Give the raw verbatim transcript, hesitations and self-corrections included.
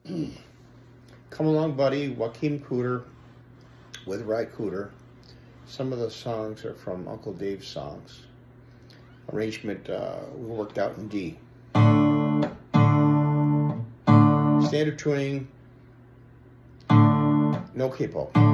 Come Along Buddy, Joachim Cooder with Ry Cooder. Some of the songs are from Uncle Dave's songs. Arrangement uh, we worked out in D. Standard tuning, no capo.